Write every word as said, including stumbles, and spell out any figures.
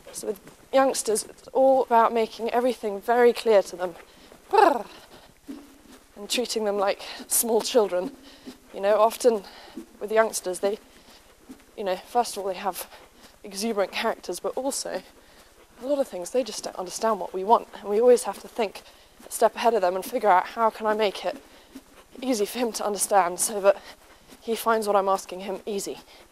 So with youngsters, it's all about making everything very clear to them and treating them like small children. You know, often with youngsters, they, you know, first of all, they have exuberant characters, but also a lot of things, they just don't understand what we want. And we always have to think a step ahead of them and figure out how can I make it easy for him to understand so that he finds what I'm asking him easy.